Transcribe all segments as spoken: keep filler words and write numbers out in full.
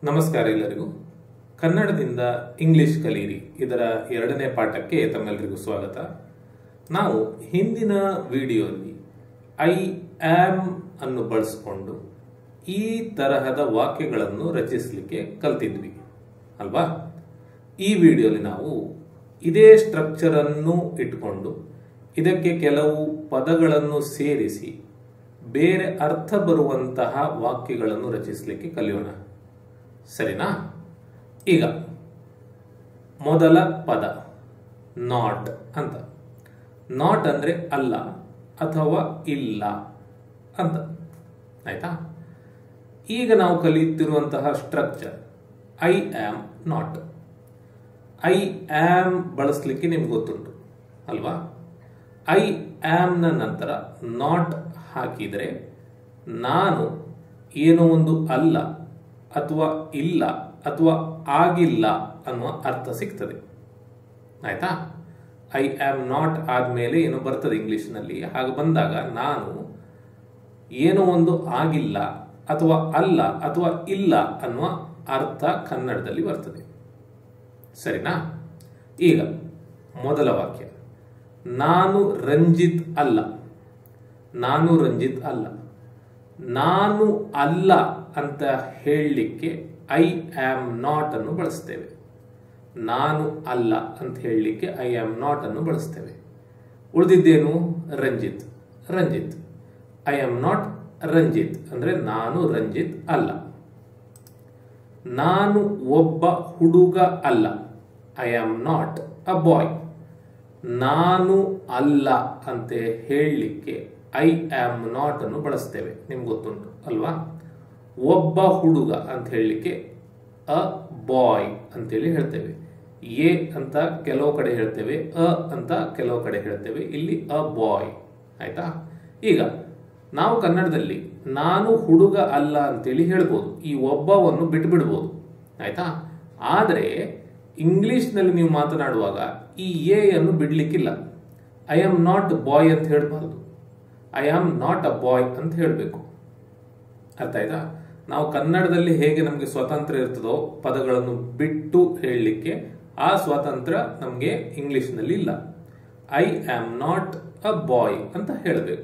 ನಮಸ್ಕಾರ ಎಲ್ಲರಿಗೂ. ಕನ್ನಡದಿಂದ ಇಂಗ್ಲಿಷ್ ಕಲಿಯಿರಿ ಇದರ ಎರಡನೇ ಪಾಠಕ್ಕೆ ತಮ್ಮೆಲ್ಲರಿಗೂ ಸ್ವಾಗತ. ನಾವು ಹಿಂದಿನ ವಿಡಿಯೋದಲ್ಲಿ ಐ ಆಮ್ ಅನ್ನು ಬಳಸಿಕೊಂಡು ಈ ತರಹದ ವಾಕ್ಯಗಳನ್ನು ರಚಿಸಲಿಕ್ಕೆ ಕಲ್ತಿದ್ವಿ ಅಲ್ವಾ? ಈ ವಿಡಿಯೋಲಿ ನಾವು ಇದೇ ಸ್ಟ್ರಕ್ಚರ್ ಅನ್ನು ಇಟ್ಕೊಂಡು ಇದಕ್ಕೆ ಕೆಲವು ಪದಗಳನ್ನು ಸೇರಿಸಿ ಬೇರೆ ಅರ್ಥ ಬರುವಂತಹ ವಾಕ್ಯಗಳನ್ನು ರಚಿಸಲಿಕ್ಕೆ ಕಲಿಯೋಣ. ಸರಿನಾ? ಈಗ ಮೊದಲ ಪದ ನಾಟ್ ಅಂತ. ನಾಟ್ ಅಂದ್ರೆ ಅಲ್ಲ ಅಥವಾ ಇಲ್ಲ ಅಂತ. ಆಯ್ತಾ? ಈಗ ನಾವು ಕಲಿಯುತ್ತಿರುವಂತಹ structure I am not. I am ಬಳಸಲಿಕ್ಕೆ ನಿಮ್ಗೆ ಗೊತ್ತುಂಟು ಅಲ್ವಾ? ಐ ಆಮ್ ನ ನಂತರ ನಾಟ್ ಹಾಕಿದರೆ ನಾನು ಏನೋ ಒಂದು ಅಲ್ಲ ಅಥವಾ ಇಲ್ಲ ಅಥವಾ ಆಗಿಲ್ಲ ಅನ್ನುವ ಅರ್ಥ ಸಿಗ್ತದೆ. ಆಯ್ತಾ? ಐ ಆಮ್ ನಾಟ್ ಆದ್ಮೇಲೆ ಏನೋ ಬರ್ತದೆ ಇಂಗ್ಲಿಷ್ನಲ್ಲಿ. ಹಾಗೆ ಬಂದಾಗ ನಾನು ಏನೋ ಒಂದು ಆಗಿಲ್ಲ ಅಥವಾ ಅಲ್ಲ ಅಥವಾ ಇಲ್ಲ ಅನ್ನುವ ಅರ್ಥ ಕನ್ನಡದಲ್ಲಿ ಬರ್ತದೆ. ಸರಿನಾ? ಈಗ ಮೊದಲ ವಾಕ್ಯ, ನಾನು ರಂಜಿತ್ ಅಲ್ಲ. ನಾನು ರಂಜಿತ್ ಅಲ್ಲ. ನಾನು ಅಲ್ಲ ಅಂತ ಹೇಳಲಿಕ್ಕೆ ಐ ಆಮ್ ನಾಟ್ ಅನ್ನು ಬಳಸ್ತೇವೆ. ನಾನು ಅಲ್ಲ ಅಂತ ಹೇಳಲಿಕ್ಕೆ ಐ ಆಮ್ ನಾಟ್ ಅನ್ನು ಬಳಸ್ತೇವೆ. ಉಳಿದಿದ್ದೇನು? Ranjit. Ranjit I am not Ranjit ಅಂದ್ರೆ ನಾನು ರಂಜಿತ್ ಅಲ್ಲ. ನಾನು ಒಬ್ಬ ಹುಡುಗ ಅಲ್ಲ. I am not a boy. ನಾನು ಅಲ್ಲ ಅಂತ ಹೇಳಲಿಕ್ಕೆ ಐ ಆಮ್ ನಾಟ್ ಅನ್ನು ಬಳಸ್ತೇವೆ. ನಿಮ್ಗೆ ಗೊತ್ತುಂಟು ಅಲ್ವಾ? ಒಬ್ಬ ಹುಡುಗ ಅಂತ ಹೇಳಲಿಕ್ಕೆ ಅ ಬಾಯ್ ಅಂತೇಳಿ ಹೇಳ್ತೇವೆ. ಎ ಅಂತ ಕೆಲವು ಕಡೆ ಹೇಳ್ತೇವೆ, ಅ ಅಂತ ಕೆಲವು ಕಡೆ ಹೇಳ್ತೇವೆ. ಇಲ್ಲಿ ಅ ಬಾಯ್. ಆಯ್ತಾ? ಈಗ ನಾವು ಕನ್ನಡದಲ್ಲಿ ನಾನು ಹುಡುಗ ಅಲ್ಲ ಅಂತೇಳಿ ಹೇಳ್ಬೋದು. ಈ ಒಬ್ಬವನ್ನು ಬಿಟ್ಬಿಡ್ಬೋದು. ಆಯ್ತಾ? ಆದರೆ ಇಂಗ್ಲಿಷ್ನಲ್ಲಿ ನೀವು ಮಾತನಾಡುವಾಗ ಈ ಎ ಅನ್ನು ಬಿಡ್ಲಿಕ್ಕಿಲ್ಲ. ಐ ಆಮ್ ನಾಟ್ ಬಾಯ್ ಅಂತ ಹೇಳ್ಬಾರ್ದು. I am not a boy ಅಂತ ಹೇಳಬೇಕು. ಅರ್ಥ ಆಯ್ತಾ? ನಾವು ಕನ್ನಡದಲ್ಲಿ ಹೇಗೆ ನಮಗೆ ಸ್ವಾತಂತ್ರ್ಯ ಇರ್ತದೋ ಪದಗಳನ್ನು ಬಿಟ್ಟು ಹೇಳಲಿಕ್ಕೆ, ಆ ಸ್ವಾತಂತ್ರ್ಯ ನಮಗೆ ಇಂಗ್ಲಿಷ್ನಲ್ಲಿ ಇಲ್ಲ. I am not a boy ಅಂತ ಹೇಳಬೇಕು.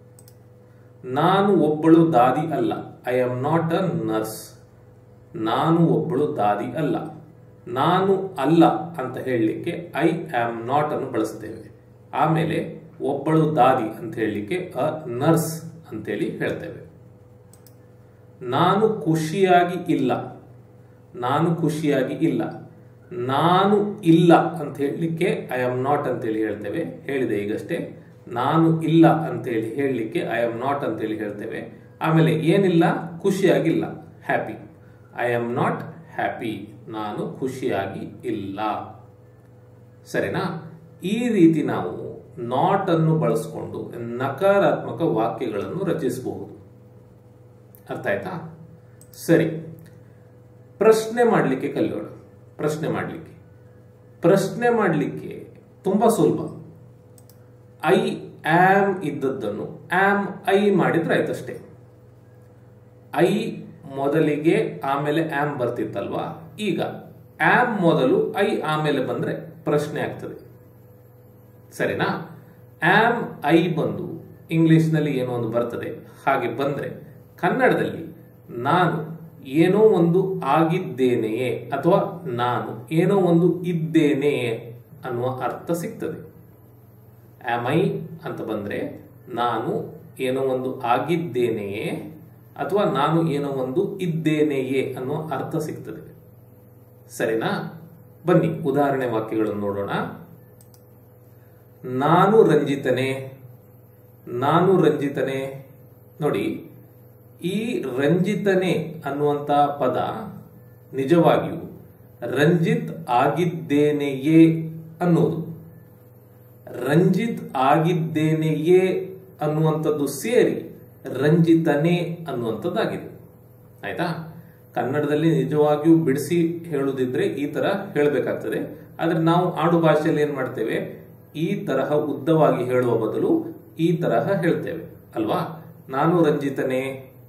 ನಾನು ಒಬ್ಬಳು ದಾದಿ ಅಲ್ಲ. I am not a nurse. ನಾನು ಒಬ್ಬಳು ದಾದಿ ಅಲ್ಲ. ನಾನು ಅಲ್ಲ ಅಂತ ಹೇಳಲಿಕ್ಕೆ ಐ ಆಮ್ ನಾಟ್ ಅನ್ನು ಬಳಸ್ತೇವೆ. ಆಮೇಲೆ ಒಬ್ಬಳು ದಾದಿ ಅಂತ ಹೇಳಲಿಕ್ಕೆ ಅ ನರ್ಸ್ ಅಂತೇಳಿ ಹೇಳ್ತೇವೆ. ನಾನು ಖುಷಿಯಾಗಿ ಇಲ್ಲ. ನಾನು ಖುಷಿಯಾಗಿ ಇಲ್ಲ. ನಾನು ಇಲ್ಲ ಅಂತ ಹೇಳಲಿಕ್ಕೆ ಐ ಆಮ್ ನಾಟ್ ಅಂತೇಳಿ ಹೇಳ್ತೇವೆ. ಹೇಳಿದೆ ಈಗಷ್ಟೇ. ನಾನು ಇಲ್ಲ ಅಂತೇಳಿ ಹೇಳಲಿಕ್ಕೆ ಐ ಆಮ್ ನಾಟ್ ಅಂತೇಳಿ ಹೇಳ್ತೇವೆ. ಆಮೇಲೆ ಏನಿಲ್ಲ? ಖುಷಿಯಾಗಿಲ್ಲ. Happy. I am not happy. ನಾನು ಖುಷಿಯಾಗಿ ಇಲ್ಲ. ಸರಿನಾ? ಈ ರೀತಿ ನಾವು ನಾಟ್ ಅನ್ನು ಬಳಸಿಕೊಂಡು ನಕಾರಾತ್ಮಕ ವಾಕ್ಯಗಳನ್ನು ರಚಿಸಬಹುದು. ಅರ್ಥ ಆಯ್ತಾ? ಸರಿ, ಪ್ರಶ್ನೆ ಮಾಡಲಿಕ್ಕೆ ಕಲಿಯೋಣ. ಪ್ರಶ್ನೆ ಮಾಡಲಿಕ್ಕೆ ಪ್ರಶ್ನೆ ಮಾಡಲಿಕ್ಕೆ ತುಂಬಾ ಸುಲಭ. ಐ ಆಮ್ ಇದ್ದದ್ದನ್ನು ಆಮ್ ಐ ಮಾಡಿದ್ರೆ ಆಯ್ತಷ್ಟೇ. ಐ ಮೊದಲಿಗೆ ಆಮೇಲೆ ಆಮ್ ಬರ್ತಿತ್ತಲ್ವಾ? ಈಗ ಆಮ್ ಮೊದಲು ಐ ಆಮೇಲೆ ಬಂದ್ರೆ ಪ್ರಶ್ನೆ ಆಗ್ತದೆ. ಸರಿನಾ? ಆಮ್ ಐ ಬಂದು ಇಂಗ್ಲಿಷ್ನಲ್ಲಿ ಏನೋ ಒಂದು ಬರ್ತದೆ. ಹಾಗೆ ಬಂದ್ರೆ ಕನ್ನಡದಲ್ಲಿ ನಾನು ಏನೋ ಒಂದು ಆಗಿದ್ದೇನೆಯೇ ಅಥವಾ ನಾನು ಏನೋ ಒಂದು ಇದ್ದೇನೆಯೇ ಅನ್ನುವ ಅರ್ಥ ಸಿಗ್ತದೆ. ಆಮ್ ಐ ಅಂತ ಬಂದ್ರೆ ನಾನು ಏನೋ ಒಂದು ಆಗಿದ್ದೇನೆಯೇ ಅಥವಾ ನಾನು ಏನೋ ಒಂದು ಇದ್ದೇನೆಯೇ ಅನ್ನುವ ಅರ್ಥ ಸಿಗ್ತದೆ. ಸರಿನಾ? ಬನ್ನಿ ಉದಾಹರಣೆ ವಾಕ್ಯಗಳನ್ನು ನೋಡೋಣ. ನಾನು ರಂಜಿತನೇ. ನಾನು ರಂಜಿತನೇ. ನೋಡಿ, ಈ ರಂಜಿತನೇ ಅನ್ನುವಂತ ಪದ ನಿಜವಾಗಿಯೂ ರಂಜಿತ್ ಆಗಿದ್ದೇನೆಯೇ ಅನ್ನೋದು. ರಂಜಿತ್ ಆಗಿದ್ದೇನೆಯೇ ಅನ್ನುವಂಥದ್ದು ಸೇರಿ ರಂಜಿತನೇ ಅನ್ನುವಂಥದ್ದಾಗಿದೆ. ಆಯ್ತಾ? ಕನ್ನಡದಲ್ಲಿ ನಿಜವಾಗಿಯೂ ಬಿಡಿಸಿ ಹೇಳುದಿದ್ರೆ ಈ ತರ ಹೇಳಬೇಕಾಗ್ತದೆ. ಆದ್ರೆ ನಾವು ಆಡು ಭಾಷೆಯಲ್ಲಿ ಏನ್ ಮಾಡ್ತೇವೆ? ಈ ತರಹ ಉದ್ದವಾಗಿ ಹೇಳುವ ಬದಲು ಈ ತರಹ ಹೇಳ್ತೇವೆ ಅಲ್ವಾ? ನಾನು ರಂಜಿತನೇ,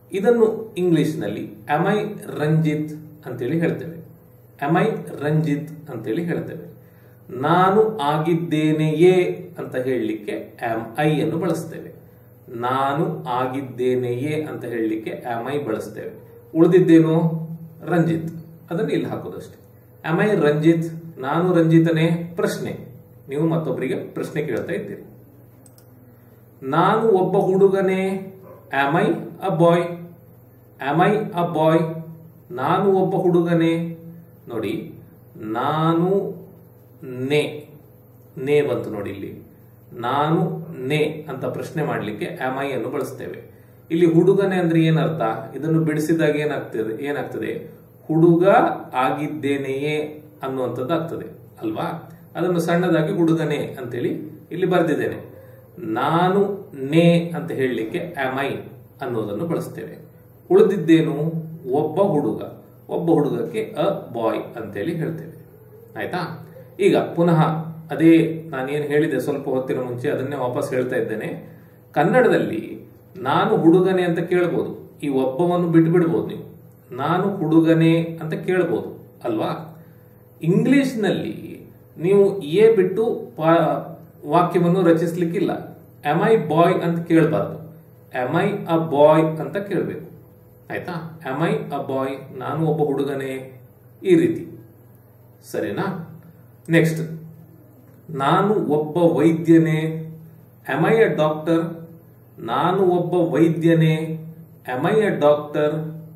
ಇದನ್ನು ಇಂಗ್ಲಿಷ್ನಲ್ಲಿ ಆಮ್ ಐ ರಂಜಿತ್ ಅಂತೇಳಿ ಹೇಳ್ತೇವೆ. ಆಮ್ ಐ ರಂಜಿತ್ ಅಂತೇಳಿ ಹೇಳ್ತೇವೆ. ನಾನು ಆಗಿದ್ದೇನೆಯೇ ಅಂತ ಹೇಳಲಿಕ್ಕೆ ಆಮ್ ಐ ಅನ್ನು ಬಳಸ್ತೇವೆ. ನಾನು ಆಗಿದ್ದೇನೆಯೇ ಅಂತ ಹೇಳಲಿಕ್ಕೆ ಆಮ್ ಐ ಬಳಸ್ತೇವೆ. ಉಳಿದಿದ್ದೇನು ರಂಜಿತ್, ಅದನ್ನು ಇಲ್ಲಿ ಹಾಕೋದಷ್ಟೇ. ಆಮ್ ಐ ರಂಜಿತ್, ನಾನು ರಂಜಿತನೇ? ಪ್ರಶ್ನೆ, ನೀವು ಮತ್ತೊಬ್ಬರಿಗೆ ಪ್ರಶ್ನೆ ಕೇಳ್ತಾ ಇದ್ದೀರಿ. ನಾನು ಒಬ್ಬ ಹುಡುಗನೇ? Am I a boy? Am I a boy? ನಾನು ಒಬ್ಬ ಹುಡುಗನೇ? ನೋಡಿ, ನಾನು ನೇ ನೇ ಬಂತು ನೋಡಿ ಇಲ್ಲಿ. ನಾನು ನೇ ಅಂತ ಪ್ರಶ್ನೆ ಮಾಡಲಿಕ್ಕೆ ಆಮ್ ಐ ಅನ್ನು ಬಳಸ್ತೇವೆ. ಇಲ್ಲಿ ಹುಡುಗನೇ ಅಂದ್ರೆ ಏನರ್ಥ? ಇದನ್ನು ಬಿಡಿಸಿದಾಗ ಏನಾಗ್ತದೆ ಏನಾಗ್ತದೆ ಹುಡುಗ ಆಗಿದ್ದೇನೆಯೇ ಅನ್ನುವಂಥದ್ದು ಆಗ್ತದೆ ಅಲ್ವಾ? ಅದನ್ನು ಸಣ್ಣದಾಗಿ ಹುಡುಗನೇ ಅಂತೇಳಿ ಇಲ್ಲಿ ಬರೆದಿದ್ದೇನೆ. ನಾನು ನೇ ಅಂತ ಹೇಳಲಿಕ್ಕೆ ಆಮ್ ಐ ಅನ್ನೋದನ್ನು ಬಳಸ್ತೇವೆ. ಉಳಿದಿದ್ದೇನು? ಒಬ್ಬ ಹುಡುಗ. ಒಬ್ಬ ಹುಡುಗಕ್ಕೆ ಅ ಬಾಯ್ ಅಂತೇಳಿ ಹೇಳ್ತೇವೆ. ಆಯ್ತಾ? ಈಗ ಪುನಃ ಅದೇ ನಾನೇನು ಹೇಳಿದೆ ಸ್ವಲ್ಪ ಹೊತ್ತಿನ ಮುಂಚೆ ಅದನ್ನೇ ವಾಪಸ್ ಹೇಳ್ತಾ ಇದ್ದೇನೆ. ಕನ್ನಡದಲ್ಲಿ ನಾನು ಹುಡುಗನೇ ಅಂತ ಕೇಳ್ಬೋದು, ಈ ಒಬ್ಬವನ್ನು ಬಿಟ್ಟು ಬಿಡ್ಬೋದು ನೀವು. ನಾನು ಹುಡುಗನೇ ಅಂತ ಕೇಳ್ಬೋದು ಅಲ್ವಾ? ಇಂಗ್ಲಿಷ್ನಲ್ಲಿ ನೀವು ಎ ಬಿಟ್ಟು ವಾಕ್ಯವನ್ನು ರಚಿಸ್ಲಿಕ್ಕಿಲ್ಲ. ಆಮ್ ಐ ಬಾಯ್ ಅಂತ ಕೇಳಬಾರ್ದು, ಆಮ್ ಐ ಅ ಬಾಯ್ ಅಂತ ಕೇಳಬೇಕು. ಆಯ್ತಾ? ಆಮ್ ಐ ಅ ಬಾಯ್, ನಾನು ಒಬ್ಬ ಹುಡುಗನೇ, ಈ ರೀತಿ. ಸರಿನಾ? ನೆಕ್ಸ್ಟ್, ನಾನು ಒಬ್ಬ ವೈದ್ಯನೇ? Am I a doctor? ನಾನು ಒಬ್ಬ ವೈದ್ಯನೇ? Am I a doctor?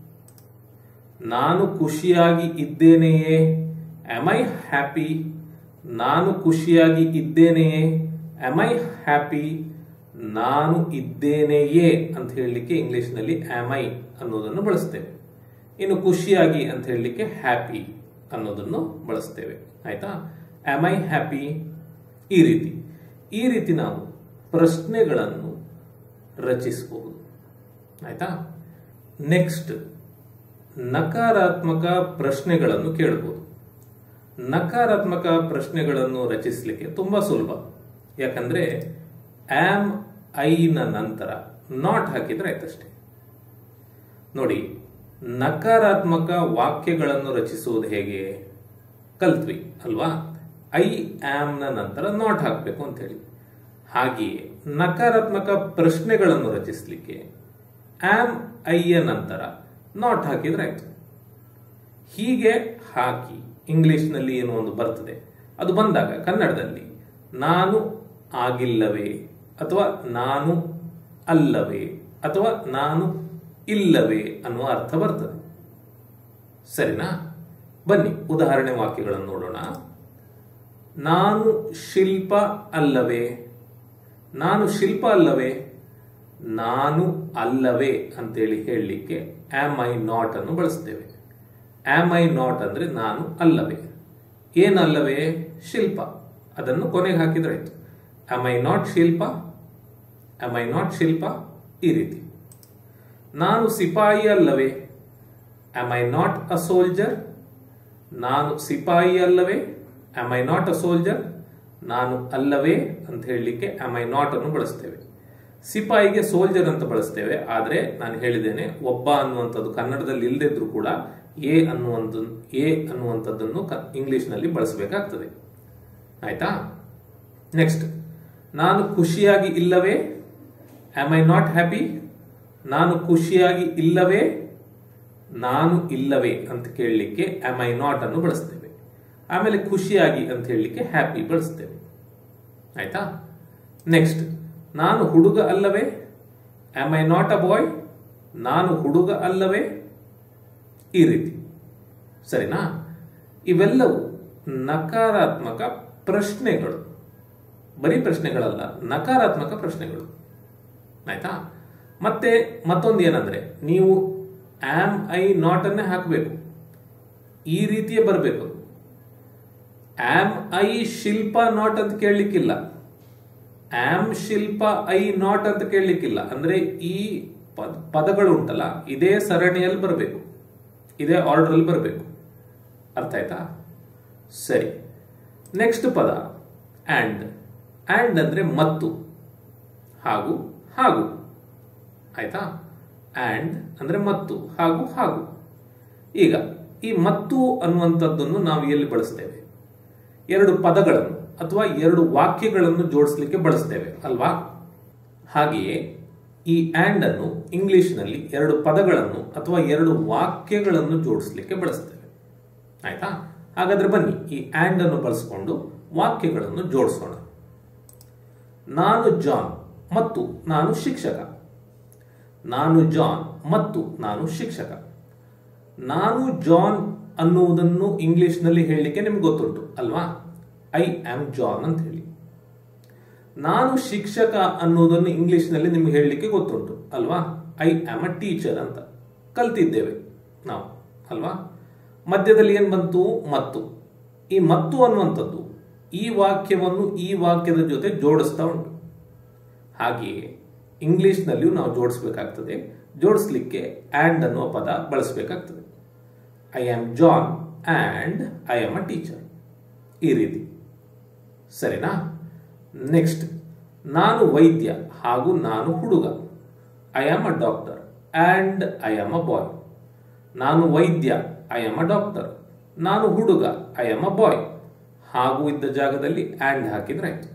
ನಾನು ಖುಷಿಯಾಗಿ ಇದ್ದೇನೆಯೇ? Am I happy? ನಾನು ಖುಷಿಯಾಗಿ ಇದ್ದೇನೆಯೇ? Am I happy? ನಾನು ಇದ್ದೇನೆಯೇ ಅಂತ ಹೇಳಲಿಕ್ಕೆ ಇಂಗ್ಲಿಷ್ನಲ್ಲಿ ಆಮ್ ಐ ಅನ್ನೋದನ್ನು ಬಳಸ್ತೇವೆ. ಇನ್ನು ಖುಷಿಯಾಗಿ ಅಂತ ಹೇಳಲಿಕ್ಕೆ ಹ್ಯಾಪಿ ಅನ್ನೋದನ್ನು ಬಳಸ್ತೇವೆ. ಆಯ್ತಾ? Am I happy? ಈ ರೀತಿ ಈ ರೀತಿ ನಾವು ಪ್ರಶ್ನೆಗಳನ್ನು ರಚಿಸಬಹುದು. ಆಯ್ತಾ? ನೆಕ್ಸ್ಟ್, ನಕಾರಾತ್ಮಕ ಪ್ರಶ್ನೆಗಳನ್ನು ಕೇಳಬಹುದು. ನಕಾರಾತ್ಮಕ ಪ್ರಶ್ನೆಗಳನ್ನು ರಚಿಸಲಿಕ್ಕೆ ತುಂಬಾ ಸುಲಭ. ಯಾಕಂದ್ರೆ ಆಮ್ ಐನ ನಂತರ ನಾಟ್ ಹಾಕಿದ್ರೆ ಆಯ್ತಷ್ಟೇ. ನೋಡಿ, ನಕಾರಾತ್ಮಕ ವಾಕ್ಯಗಳನ್ನು ರಚಿಸುವುದು ಹೇಗೆ ಕಲ್ತ್ವಿ ಅಲ್ವಾ? ಐ ಆಮ್ ನ ನಂತರ ನಾಟ್ ಹಾಕಬೇಕು ಅಂತ ಹೇಳಿ. ಹಾಗೆಯೇ ನಕಾರಾತ್ಮಕ ಪ್ರಶ್ನೆಗಳನ್ನು ರಚಿಸಲಿಕ್ಕೆ ಆಮ್ ಐಯ ನಂತರ ನಾಟ್ ಹಾಕಿದ್ರೆ ಆಯ್ತು. ಹೀಗೆ ಹಾಕಿ ಇಂಗ್ಲಿಷ್ನಲ್ಲಿ ಏನೋ ಒಂದು ಬರ್ತದೆ. ಅದು ಬಂದಾಗ ಕನ್ನಡದಲ್ಲಿ ನಾನು ಆಗಿಲ್ಲವೇ ಅಥವಾ ನಾನು ಅಲ್ಲವೇ ಅಥವಾ ನಾನು ಇಲ್ಲವೇ ಅನ್ನುವ ಅರ್ಥ ಬರ್ತದೆ. ಸರಿನಾ? ಬನ್ನಿ ಉದಾಹರಣೆ ವಾಕ್ಯಗಳನ್ನು ನೋಡೋಣ. ನಾನು ಶಿಲ್ಪ ಅಲ್ಲವೇ? ನಾನು ಶಿಲ್ಪ ಅಲ್ಲವೇ? ನಾನು ಅಲ್ಲವೇ ಅಂತೇಳಿ ಹೇಳಲಿಕ್ಕೆ ಆಮ್ ಐ ನಾಟ್ ಅನ್ನು ಬಳಸ್ತೇವೆ. ಆಮ್ ಐ ನಾಟ್ ಅಂದ್ರೆ ನಾನು ಅಲ್ಲವೇ. ಏನಲ್ಲವೇ? ಶಿಲ್ಪ. ಅದನ್ನು ಕೊನೆಗೆ ಹಾಕಿದ್ರೆ ಆಯ್ತು. Am I not Shilpa? Am I not Shilpa? ಈ ರೀತಿ. ನಾನು ಸಿಪಾಯಿ ಅಲ್ಲವೇ? Am I not a soldier? ನಾನು ಸಿಪಾಯಿ ಅಲ್ಲವೇ? Am I not a soldier? ನಾನು ಅಲ್ಲವೇ ಅಂತ ಹೇಳಲಿಕ್ಕೆ ಆಮ್ ಐ ನಾಟ್ ಅನ್ನು ಬಳಸ್ತೇವೆ. ಸಿಪಾಯಿಗೆ ಸೋಲ್ಜರ್ ಅಂತ ಬಳಸ್ತೇವೆ. ಆದ್ರೆ ನಾನು ಹೇಳಿದ್ದೇನೆ, ಒಬ್ಬ ಅನ್ನುವಂಥದ್ದು ಕನ್ನಡದಲ್ಲಿ ಇಲ್ಲದಿದ್ರು ಕೂಡ ಎ ಅನ್ನುವಂಥ ಎ ಅನ್ನುವಂಥದ್ದನ್ನು ಇಂಗ್ಲಿಷ್ನಲ್ಲಿ ಬಳಸಬೇಕಾಗ್ತದೆ. ಆಯ್ತಾ? ನೆಕ್ಸ್ಟ್, ನಾನು ಖುಷಿಯಾಗಿ ಇಲ್ಲವೇ? Am I not happy? ನಾನು ಖುಷಿಯಾಗಿ ಇಲ್ಲವೇ? ನಾನು ಇಲ್ಲವೇ ಅಂತ ಕೇಳಲಿಕ್ಕೆ ಆಮ್ ಐ ನಾಟ್ ಅನ್ನು ಬಳಸ್ತೇವೆ. ಆಮೇಲೆ ಖುಷಿಯಾಗಿ ಅಂತ ಹೇಳಲಿಕ್ಕೆ ಹ್ಯಾಪಿ ಬಳಸ್ತೇವೆ. ಆಯ್ತಾ? ನೆಕ್ಸ್ಟ್, ನಾನು ಹುಡುಗ ಅಲ್ಲವೇ? Am I not a boy? ನಾನು ಹುಡುಗ ಅಲ್ಲವೇ? ಈ ರೀತಿ. ಸರಿನಾ? ಇವೆಲ್ಲವೂ ನಕಾರಾತ್ಮಕ ಪ್ರಶ್ನೆಗಳು. ಬರೀ ಪ್ರಶ್ನೆಗಳಲ್ಲ, ನಕಾರಾತ್ಮಕ ಪ್ರಶ್ನೆಗಳು. ಆಯ್ತಾ? ಮತ್ತೆ ಮತ್ತೊಂದು ಏನಂದ್ರೆ, ನೀವು ಆಮ್ ಐ ನಾಟ್ ಅನ್ನೇ ಹಾಕಬೇಕು. ಈ ರೀತಿಯೇ ಬರಬೇಕು. ಆಮ್ ಐ ಶಿಲ್ಪ ನಾಟ್ ಅಂತ ಕೇಳಲಿಕ್ಕಿಲ್ಲ. ಆಮ್ ಶಿಲ್ಪ ಐ ನಾಟ್ ಅಂತ ಕೇಳಲಿಕ್ಕಿಲ್ಲ. ಅಂದ್ರೆ ಈ ಪದ ಪದಗಳು ಉಂಟಲ್ಲ, ಇದೇ ಸರಣಿಯಲ್ಲಿ ಬರಬೇಕು, ಇದೇ ಆರ್ಡರ್ ಅಲ್ಲಿ ಬರಬೇಕು. ಅರ್ಥ ಆಯ್ತಾ? ಸರಿ. ನೆಕ್ಸ್ಟ್ ಪದ ಆಂಡ್. ಆಂಡ್ ಅಂದ್ರೆ ಮತ್ತು, ಹಾಗೂ ಹಾಗೂ. ಆಯ್ತಾ? ಆ್ಯಂಡ್ ಅಂದರೆ ಮತ್ತು, ಹಾಗೂ ಹಾಗೂ. ಈಗ ಈ ಮತ್ತು ಅನ್ನುವಂಥದ್ದನ್ನು ನಾವು ಎಲ್ಲಿ ಬಳಸ್ತೇವೆ? ಎರಡು ಪದಗಳನ್ನು ಅಥವಾ ಎರಡು ವಾಕ್ಯಗಳನ್ನು ಜೋಡಿಸಲಿಕ್ಕೆ ಬಳಸ್ತೇವೆ ಅಲ್ವಾ? ಹಾಗೆಯೇ ಈ ಆ್ಯಂಡ್ ಅನ್ನು ಇಂಗ್ಲಿಷ್ನಲ್ಲಿ ಎರಡು ಪದಗಳನ್ನು ಅಥವಾ ಎರಡು ವಾಕ್ಯಗಳನ್ನು ಜೋಡಿಸಲಿಕ್ಕೆ ಬಳಸ್ತೇವೆ. ಆಯ್ತಾ? ಹಾಗಾದ್ರೆ ಬನ್ನಿ ಈ ಆ್ಯಂಡ್ ಅನ್ನು ಬಳಸಿಕೊಂಡು ವಾಕ್ಯಗಳನ್ನು ಜೋಡಿಸೋಣ. ನಾನು ಜಾನ್ ಮತ್ತು ನಾನು ಶಿಕ್ಷಕ. ನಾನು ಜಾನ್ ಮತ್ತು ನಾನು ಶಿಕ್ಷಕ. ನಾನು ಜಾನ್ ಅನ್ನುವುದನ್ನು ಇಂಗ್ಲಿಷ್ನಲ್ಲಿ ಹೇಳಲಿಕ್ಕೆ ನಿಮ್ಗೆ ಗೊತ್ತುಂಟು ಅಲ್ವಾ? ಐ ಆಮ್ ಜಾನ್ ಅಂತ ಹೇಳಿ. ನಾನು ಶಿಕ್ಷಕ ಅನ್ನುವುದನ್ನು ಇಂಗ್ಲಿಷ್ನಲ್ಲಿ ನಿಮ್ಗೆ ಹೇಳಲಿಕ್ಕೆ ಗೊತ್ತುಂಟು ಅಲ್ವಾ? ಐ ಆಮ್ ಅ ಟೀಚರ್ ಅಂತ ಕಲ್ತಿದ್ದೇವೆ ನಾವು ಅಲ್ವಾ? ಮಧ್ಯದಲ್ಲಿ ಏನು ಬಂತು? ಮತ್ತು. ಈ ಮತ್ತು ಅನ್ನುವಂಥದ್ದು ಈ ವಾಕ್ಯವನ್ನು ಈ ವಾಕ್ಯದ ಜೊತೆ ಜೋಡಿಸ್ತಾ ಉಂಟು. ಹಾಗೆಯೇ ಇಂಗ್ಲಿಷ್ನಲ್ಲಿಯೂ ನಾವು ಜೋಡಿಸ್ಬೇಕಾಗ್ತದೆ. ಜೋಡಿಸ್ಲಿಕ್ಕೆ ಆ್ಯಂಡ್ ಅನ್ನುವ ಪದ ಬಳಸಬೇಕಾಗ್ತದೆ. I am John and I am a teacher, ಈ ರೀತಿ. ಸರಿನಾ? ನೆಕ್ಸ್ಟ್, ನಾನು ವೈದ್ಯ ಹಾಗೂ ನಾನು ಹುಡುಗ. I am a doctor and I am a boy. ನಾನು ವೈದ್ಯ, ಐ ಆಮ್ ಅ ಡಾಕ್ಟರ್. ನಾನು ಹುಡುಗ, ಐ ಆಮ್ ಅ ಬಾಯ್. ಹಾಗೂ ಇದ್ದ ಜಾಗದಲ್ಲಿ ಆ್ಯಂಡ್ ಹಾಕಿದ್ರೆ ಆಯ್ತು.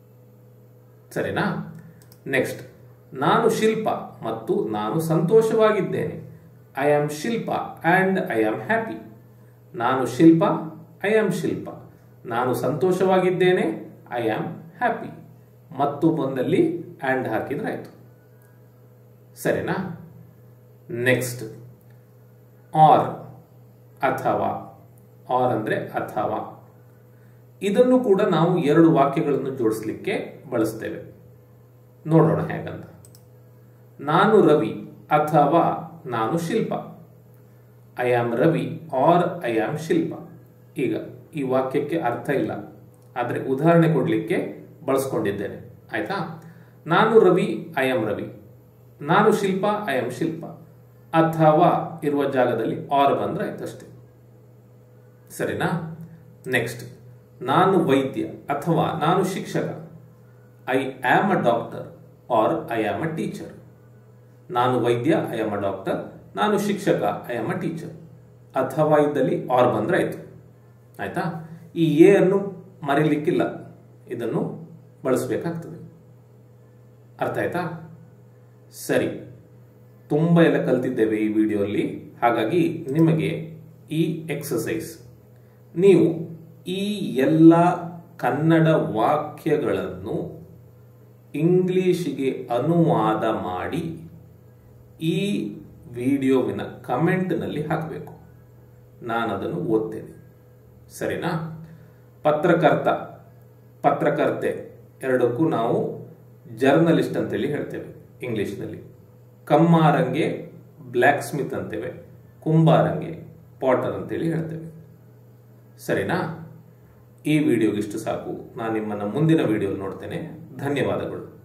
ಸರಿನಾ? ನೆಕ್ಸ್ಟ್, ನಾನು ಶಿಲ್ಪ ಮತ್ತು ನಾನು ಸಂತೋಷವಾಗಿದ್ದೇನೆ. I am Shilpa and I am happy. ನಾನು ಶಿಲ್ಪ, ಐ ಆಮ್ ಶಿಲ್ಪ. ನಾನು ಸಂತೋಷವಾಗಿದ್ದೇನೆ, ಐ ಆಮ್ ಹ್ಯಾಪಿ. ಮತ್ತು ಬಂದಲ್ಲಿ ಆ್ಯಂಡ್ ಹಾಕಿದ್ರೆ ಆಯ್ತು. ಸರಿನಾ? ನೆಕ್ಸ್ಟ್, ಆರ್ ಅಥವಾ. ಆರ್ ಅಂದ್ರೆ ಅಥವಾ. ಇದನ್ನು ಕೂಡ ನಾವು ಎರಡು ವಾಕ್ಯಗಳನ್ನು ಜೋಡಿಸಲಿಕ್ಕೆ ಬಳಸ್ತೇವೆ. ನೋಡೋಣ ಹೇಗಂತ. ನಾನು ರವಿ ಅಥವಾ ನಾನು Shilpa. I am Ravi or I am Shilpa. ಈಗ ಈ ವಾಕ್ಯಕ್ಕೆ ಅರ್ಥ ಇಲ್ಲ, ಆದರೆ ಉದಾಹರಣೆ ಕೊಡಲಿಕ್ಕೆ ಬಳಸ್ಕೊಂಡಿದ್ದೇನೆ. ಆಯ್ತಾ? ನಾನು ರವಿ, ಐ ಆಮ್ ರವಿ. ನಾನು ಶಿಲ್ಪ, ಐ ಆಮ್ ಶಿಲ್ಪ. ಅಥವಾ ಇರುವ ಜಾಗದಲ್ಲಿ ಆರ್ ಬಂದ್ರೆ ಆಯ್ತು ಅಷ್ಟೇ. ಸರಿನಾ? ನೆಕ್ಸ್ಟ್, ನಾನು ವೈದ್ಯ ಅಥವಾ ನಾನು ಶಿಕ್ಷಕ. I am a doctor or I am a teacher. ನಾನು ವೈದ್ಯ, ಐ ಆಮ್ ಅ ಡಾಕ್ಟರ್. ನಾನು ಶಿಕ್ಷಕ, ಐ ಆಮ್ ಅ ಟೀಚರ್. ಅಥವಾ ಇದ್ದಲ್ಲಿ ಆರ್ ಬಂದ್ರೆ ಆಯ್ತು. ಆಯ್ತಾ? ಈ ಎ ಅನ್ನು ಮರೀಲಿಕ್ಕಿಲ್ಲ, ಇದನ್ನು ಬಳಸಬೇಕಾಗ್ತದೆ. ಅರ್ಥ ಆಯ್ತಾ? ಸರಿ, ತುಂಬ ಎಲ್ಲ ಕಲ್ತಿದ್ದೇವೆ ಈ ವಿಡಿಯೋಲ್ಲಿ. ಹಾಗಾಗಿ ನಿಮಗೆ ಈ ಎಕ್ಸಸೈಸ್, ನೀವು ಈ ಎಲ್ಲ ಕನ್ನಡ ವಾಕ್ಯಗಳನ್ನು ಇಂಗ್ಲಿಷಿಗೆ ಅನುವಾದ ಮಾಡಿ ಈ ವಿಡಿಯೋವಿನ ಕಮೆಂಟ್ನಲ್ಲಿ ಹಾಕಬೇಕು. ನಾನು ಅದನ್ನು ಓದ್ತೇನೆ. ಸರಿನಾ? ಪತ್ರಕರ್ತ, ಪತ್ರಕರ್ತೆ ಎರಡಕ್ಕೂ ನಾವು ಜರ್ನಲಿಸ್ಟ್ ಅಂತೇಳಿ ಹೇಳ್ತೇವೆ ಇಂಗ್ಲಿಷ್ನಲ್ಲಿ. ಕಮ್ಮಾರಂಗೆ ಬ್ಲ್ಯಾಕ್ ಸ್ಮಿತ್ ಅಂತೇವೆ, ಕುಂಬಾರಂಗೆ ಪಾಟರ್ ಅಂತೇಳಿ ಹೇಳ್ತೇವೆ. ಸರಿನಾ? ಈ ವಿಡಿಯೋಗಿಷ್ಟು ಸಾಕು. ನಾನು ನಿಮ್ಮನ್ನು ಮುಂದಿನ ವಿಡಿಯೋ ನೋಡ್ತೇನೆ. ಧನ್ಯವಾದಗಳು.